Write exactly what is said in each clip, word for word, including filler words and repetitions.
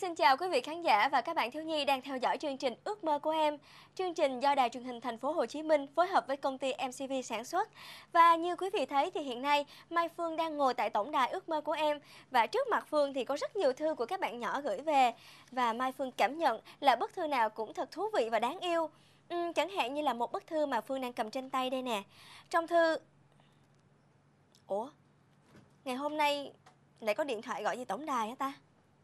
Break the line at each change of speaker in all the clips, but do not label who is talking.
xin chào quý vị khán giả và các bạn thiếu nhi đang theo dõi chương trình Ước mơ của em. Chương trình do Đài Truyền hình Thành phố Hồ Chí Minh phối hợp với công ty em xê vê sản xuất. Và như quý vị thấy thì hiện nay Mai Phương đang ngồi tại tổng đài Ước mơ của em và trước mặt Phương thì có rất nhiều thư của các bạn nhỏ gửi về và Mai Phương cảm nhận là bức thư nào cũng thật thú vị và đáng yêu. Ừ, chẳng hạn như là một bức thư mà Phương đang cầm trên tay đây nè. Trong thư... Ủa? Ngày hôm nay lại có điện thoại gọi về tổng đài hả ta?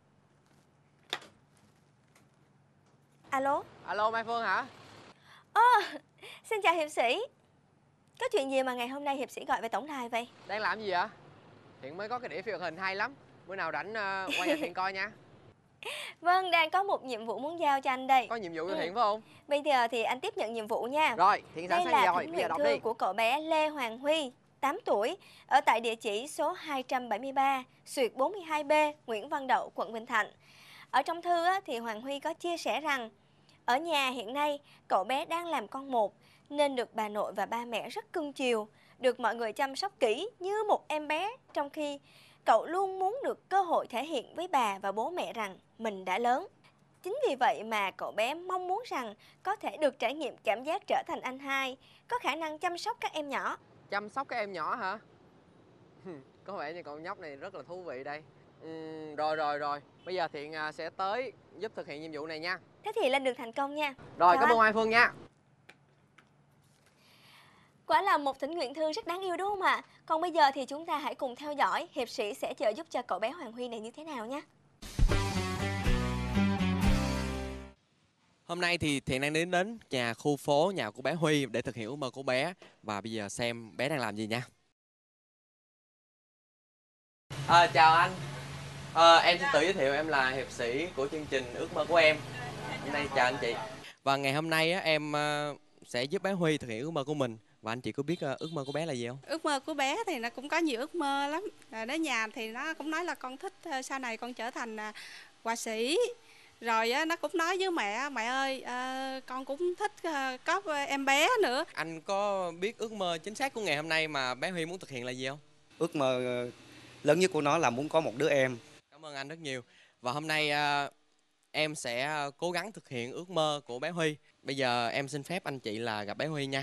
Alo?
Alo Mai Phương hả?
Ồ, xin chào hiệp sĩ. Có chuyện gì mà ngày hôm nay hiệp sĩ gọi về tổng đài vậy?
Đang làm gì vậy? Thiện mới có cái đĩa phim hoạt hình hay lắm. Bữa nào rảnh uh, qua nhà Thiện coi nha.
Vâng, đang có một nhiệm vụ muốn giao cho anh đây.
Có nhiệm vụ cho
ừ.
Thiện phải không?
Bây giờ thì anh tiếp nhận nhiệm vụ nha.
Rồi, Thiện sẵn
Đây
sàng
là
rồi,
thỉnh
bây giờ
nguyện
đọc
thư
đi.
của cậu bé Lê Hoàng Huy, tám tuổi, ở tại địa chỉ số hai trăm bảy mươi ba, Xuyệt bốn mươi hai B, Nguyễn Văn Đậu, quận Bình Thạnh. Ở trong thư á, thì Hoàng Huy có chia sẻ rằng ở nhà hiện nay cậu bé đang làm con một nên được bà nội và ba mẹ rất cưng chiều, được mọi người chăm sóc kỹ như một em bé, trong khi cậu luôn muốn được cơ hội thể hiện với bà và bố mẹ rằng mình đã lớn. Chính vì vậy mà cậu bé mong muốn rằng có thể được trải nghiệm cảm giác trở thành anh hai, có khả năng chăm sóc các em nhỏ.
Chăm sóc các em nhỏ hả? Có vẻ như con nhóc này rất là thú vị đây. uhm, Rồi rồi rồi, bây giờ Thiện sẽ tới giúp thực hiện nhiệm vụ này nha.
Thế thì lên đường thành công nha.
Rồi,
Chào
cảm ơn
anh.
Mai Phương nha.
Quả là một thỉnh nguyện thư rất đáng yêu đúng không ạ? Còn bây giờ thì chúng ta hãy cùng theo dõi hiệp sĩ sẽ trợ giúp cho cậu bé Hoàng Huy này như thế nào nhé.
Hôm nay thì Thiện đang đến đến nhà khu phố nhà của bé Huy để thực hiện ước mơ của bé. Và bây giờ xem bé đang làm gì nha. À, chào anh. À, em xin tự giới thiệu, em là hiệp sĩ của chương trình Ước mơ của em. Hôm nay chào anh chị. Và ngày hôm nay á, em uh, sẽ giúp bé Huy thực hiện ước mơ của mình. Và anh chị có biết uh, ước mơ của bé là gì không?
Ước mơ của bé thì nó cũng có nhiều ước mơ lắm. À, đến nhà thì nó cũng nói là con thích uh, sau này con trở thành uh, họa sĩ. Rồi uh, nó cũng nói với mẹ, mẹ ơi uh, con cũng thích uh, có em bé nữa.
Anh có biết ước mơ chính xác của ngày hôm nay mà bé Huy muốn thực hiện là gì không?
Ước mơ lớn nhất của nó là muốn có một đứa em.
Cảm ơn anh rất nhiều. Và hôm nay uh, em sẽ cố gắng thực hiện ước mơ của bé Huy. Bây giờ em xin phép anh chị là gặp bé Huy nha.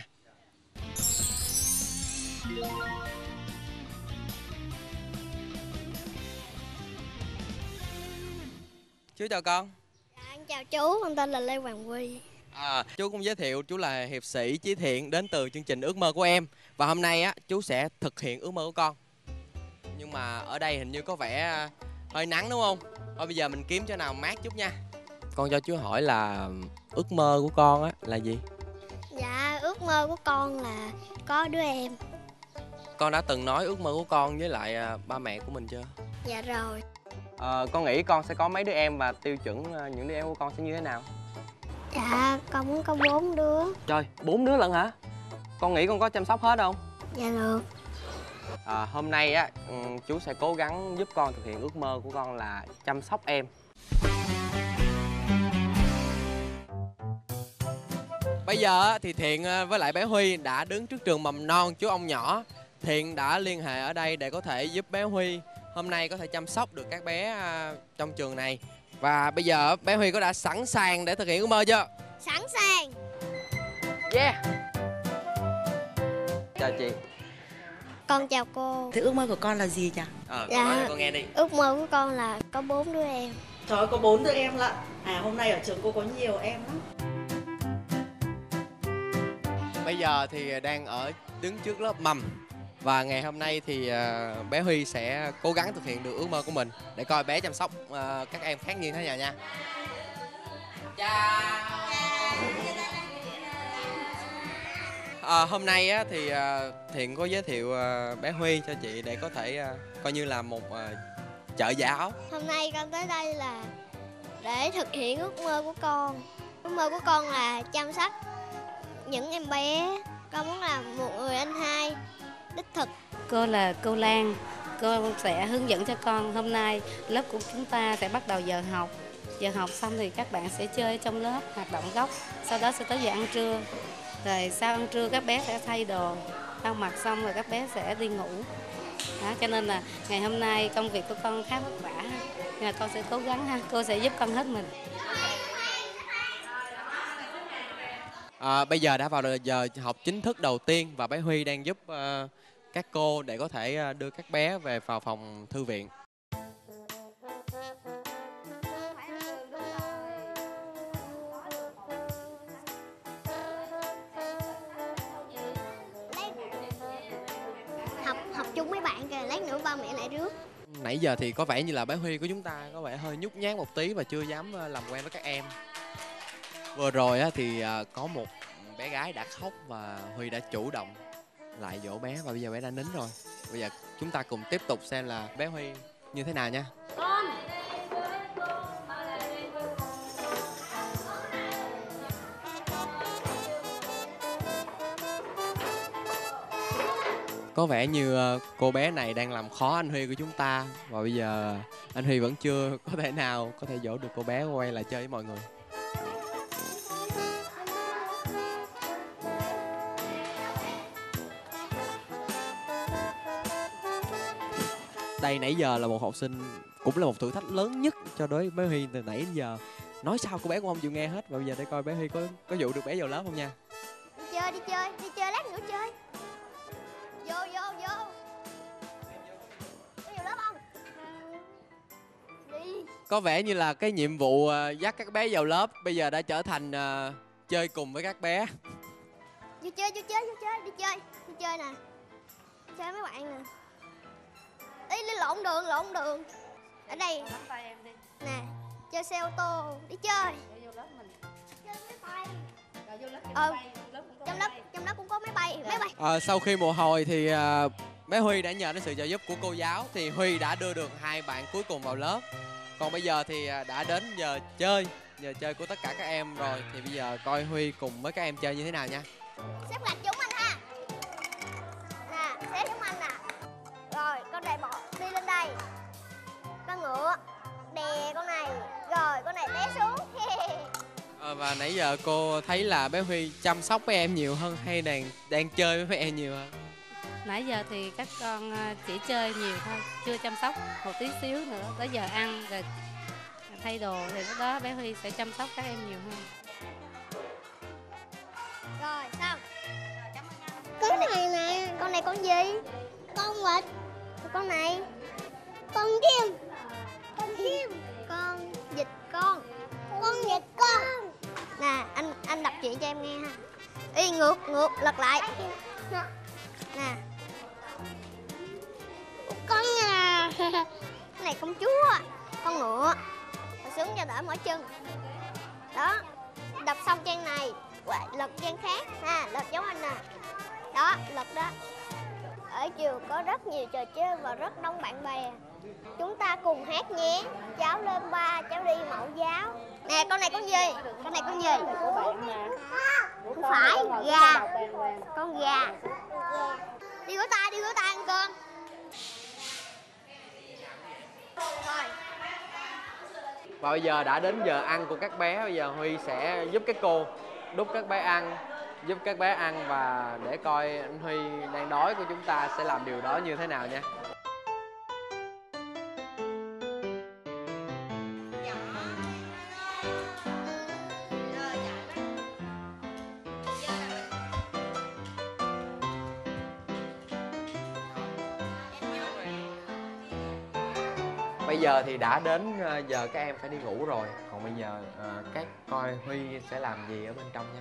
Chú chào con.
Dạ, anh chào chú, con tên là Lê Hoàng Huy.
À, chú cũng giới thiệu chú là hiệp sĩ Chí Thiện đến từ chương trình Ước mơ của em. Và hôm nay á chú sẽ thực hiện ước mơ của con. Nhưng mà ở đây hình như có vẻ hơi nắng đúng không? Thôi bây giờ mình kiếm chỗ nào mát chút nha. Con cho chú hỏi là ước mơ của con á là gì?
Dạ, ước mơ của con là có đứa em.
Con đã từng nói ước mơ của con với lại ba mẹ của mình chưa?
Dạ rồi.
À, con nghĩ con sẽ có mấy đứa em và tiêu chuẩn những đứa em của con sẽ như thế nào?
Dạ, con muốn có bốn đứa.
Trời, bốn đứa lận hả? Con nghĩ con có chăm sóc hết không?
Dạ được.
À, hôm nay á chú sẽ cố gắng giúp con thực hiện ước mơ của con là chăm sóc em. Bây giờ thì Thiện với lại bé Huy đã đứng trước trường mầm non chú ông nhỏ. Thiện đã liên hệ ở đây để có thể giúp bé Huy hôm nay có thể chăm sóc được các bé trong trường này. Và bây giờ bé Huy có đã sẵn sàng để thực hiện ước mơ chưa?
Sẵn sàng.
Yeah. Chào chị.
Con chào cô.
Thế ước mơ của con là gì nhỉ?
Ờ,
Dạ,
con nói cho con nghe đi.
Ước mơ của con là có bốn đứa em.
Trời ơi, có bốn đứa em lận. À, hôm nay ở trường cô có nhiều em lắm.
Bây giờ thì đang ở đứng trước lớp mầm. Và ngày hôm nay thì uh, bé Huy sẽ cố gắng thực hiện được ước mơ của mình để coi bé chăm sóc uh, các em khác như thế nào nha. Chào. À, hôm nay á, thì uh, Thiện có giới thiệu uh, bé Huy cho chị để có thể uh, coi như là một uh, trợ giáo.
Hôm nay con tới đây là để thực hiện ước mơ của con. Ước mơ của con là chăm sóc những em bé. Con muốn làm một người anh hai đích thực.
Cô là cô Lan, cô sẽ hướng dẫn cho con. Hôm nay lớp của chúng ta sẽ bắt đầu giờ học. Giờ học xong thì các bạn sẽ chơi trong lớp, hoạt động góc. Sau đó sẽ tới giờ ăn trưa. Rồi sau ăn trưa các bé sẽ thay đồ, lau mặt xong rồi các bé sẽ đi ngủ. Đó, cho nên là ngày hôm nay công việc của con khá vất vả, nhưng mà con sẽ cố gắng ha, cô sẽ giúp con hết mình.
À, bây giờ đã vào giờ học chính thức đầu tiên và bé Huy đang giúp uh, các cô để có thể đưa các bé về vào phòng thư viện.
Học học chung mấy bạn kìa, lát nữa ba mẹ lại rước.
Nãy giờ thì có vẻ như là bé Huy của chúng ta có vẻ hơi nhút nhát một tí và chưa dám làm quen với các em. Vừa rồi á, thì có một bé gái đã khóc và Huy đã chủ động lại dỗ bé và bây giờ bé đã nín rồi. Bây giờ chúng ta cùng tiếp tục xem là bé Huy như thế nào nha.
Con.
Có vẻ như cô bé này đang làm khó anh Huy của chúng ta và bây giờ anh Huy vẫn chưa có thể nào có thể dỗ được cô bé quay lại chơi với mọi người. Đây nãy giờ là một học sinh cũng là một thử thách lớn nhất cho đối với bé Huy từ nãy đến giờ. Nói sao cô bé cũng không chịu nghe hết và bây giờ để coi bé Huy có có dụ được bé vào lớp không nha.
Đi chơi đi chơi đi chơi lát nữa chơi. Vô vô vô. Có vào lớp không? Đi.
Có vẻ như là cái nhiệm vụ uh, dắt các bé vào lớp bây giờ đã trở thành uh, chơi cùng với các bé.
Vô chơi vô chơi vô chơi đi chơi đi chơi nè. Chơi mấy bạn nè. Đi lên lộn đường lộn đường. Ở đây. Nè, chơi xe ô tô, đi chơi. Chơi máy bay. Ờ, trong lớp trong lớp cũng có máy bay, máy bay.
À, sau khi một hồi thì uh, bé Huy đã nhờ đến sự trợ giúp của cô giáo thì Huy đã đưa được hai bạn cuối cùng vào lớp. Còn bây giờ thì đã đến giờ chơi, giờ chơi của tất cả các em rồi thì bây giờ coi Huy cùng với các em chơi như thế nào nha.
Xếp gạch chúng anh ha. Nè, xếp chúng anh nè. Rồi, con này bỏ đi lên đây. Con ngựa đè con này. Rồi, con này té xuống.
À, và nãy giờ cô thấy là bé Huy chăm sóc với em nhiều hơn hay đang đang chơi với em nhiều hơn?
Nãy giờ thì các con chỉ chơi nhiều thôi, chưa chăm sóc một tí xíu nữa. Tới giờ ăn rồi thay đồ thì lúc đó bé Huy sẽ chăm sóc các em nhiều hơn.
Rồi, xong. Con này nè, con này con gì? Con vịt. Con này con chim. Con chim. Con vịt con. Con vịt con. Nè, anh anh đọc chuyện cho em nghe ha. Y ngược ngược lật lại. Nè. Con là con này công chúa, con ngựa. Sướng cho đỡ mỏi chân. Đó. Đọc xong trang này, lật trang khác ha, lật giống anh nè. Đó, lật đó. Ở trường có rất nhiều trò chơi và rất đông bạn bè. Chúng ta cùng hát nhé. Cháu lên ba, cháu đi mẫu giáo. Nè, con này con gì? Con này con gì? Không phải, gà. Con gà. Đi rửa tay, đi rửa tay ăn cơm. Rồi.
Và bây giờ đã đến giờ ăn của các bé. Bây giờ Huy sẽ giúp các cô đút các bé ăn, giúp các bé ăn và để coi anh Huy đang đói của chúng ta sẽ làm điều đó như thế nào nha. Bây giờ thì đã đến giờ các em phải đi ngủ rồi. Còn bây giờ uh, các coi Huy sẽ làm gì ở bên trong nha.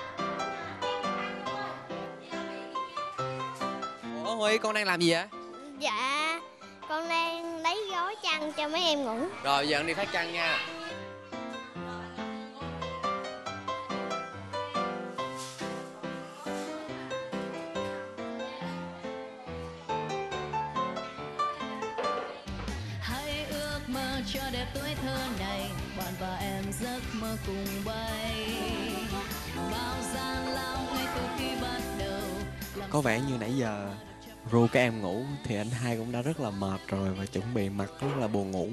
Ủa Huy, con đang làm gì vậy?
Dạ, con đang lấy gói chăn cho mấy em ngủ.
Rồi giờ con đi phát chăn nha.
Cho đẹp tuổi thơ này, bạn và em giấc mơ cùng bay. Bao gian lao ngay từ khi bắt đầu.
Có vẻ như nãy giờ ru các em ngủ thì anh hai cũng đã rất là mệt rồi và chuẩn bị mặt rất là buồn ngủ.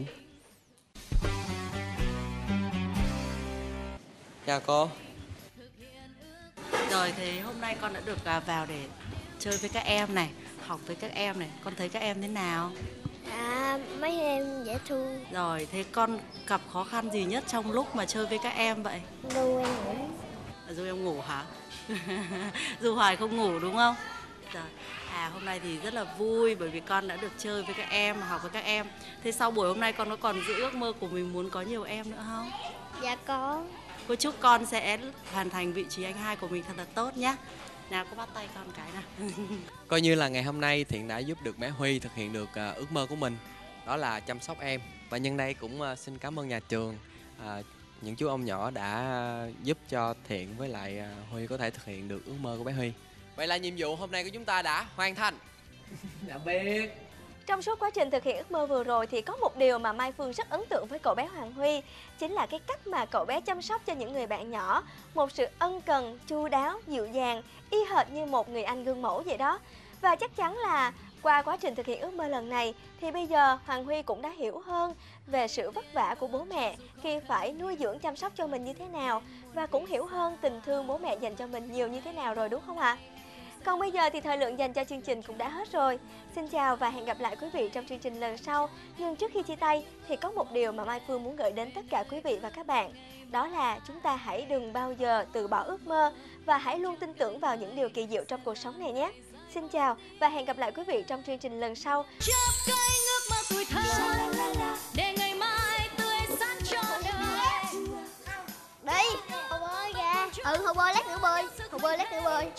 Chào cô.
Rồi thì hôm nay con đã được vào để chơi với các em này, học với các em này, con thấy các em thế nào?
À, mấy em dễ thương.
Rồi, thế con gặp khó khăn gì nhất trong lúc mà chơi với các em vậy?
Ru em ngủ.
Ru em ngủ hả? Ru hoài không ngủ đúng không? Rồi. À, hôm nay thì rất là vui bởi vì con đã được chơi với các em, học với các em. Thế sau buổi hôm nay con có còn giữ ước mơ của mình muốn có nhiều em nữa không?
Dạ có.
Cô chúc con sẽ hoàn thành vị trí anh hai của mình thật là tốt nhé. Nào, cô bắt tay con cái nào.
Coi như là ngày hôm nay Thiện đã giúp được bé Huy thực hiện được uh, ước mơ của mình, đó là chăm sóc em. Và nhân đây cũng uh, xin cảm ơn nhà trường, uh, những chú ông nhỏ đã uh, giúp cho Thiện với lại uh, Huy có thể thực hiện được ước mơ của bé Huy. Vậy là nhiệm vụ hôm nay của chúng ta đã hoàn thành. Dạ biết.
Trong suốt quá trình thực hiện ước mơ vừa rồi thì có một điều mà Mai Phương rất ấn tượng với cậu bé Hoàng Huy, chính là cái cách mà cậu bé chăm sóc cho những người bạn nhỏ, một sự ân cần, chu đáo, dịu dàng, y hệt như một người anh gương mẫu vậy đó. Và chắc chắn là qua quá trình thực hiện ước mơ lần này thì bây giờ Hoàng Huy cũng đã hiểu hơn về sự vất vả của bố mẹ khi phải nuôi dưỡng chăm sóc cho mình như thế nào, và cũng hiểu hơn tình thương bố mẹ dành cho mình nhiều như thế nào rồi, đúng không ạ? Còn bây giờ thì thời lượng dành cho chương trình cũng đã hết rồi. Xin chào và hẹn gặp lại quý vị trong chương trình lần sau. Nhưng trước khi chia tay thì có một điều mà Mai Phương muốn gửi đến tất cả quý vị và các bạn. Đó là chúng ta hãy đừng bao giờ từ bỏ ước mơ và hãy luôn tin tưởng vào những điều kỳ diệu trong cuộc sống này nhé. Xin chào và hẹn gặp lại quý vị trong chương trình lần sau.
Chớp cánh ước mơ tuổi thơ để ngày mai tươi sáng cho đời.
Đi, hồ bơi kìa. Ừ, hồ bơi, lát nữa bơi. Hồ bơi, lát nữa bơi.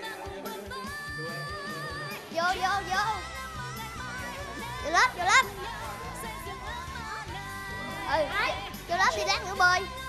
Vô, vô, vô. Vô lớp, vô lớp. Ừ, vô lớp đi, lát nữa bơi.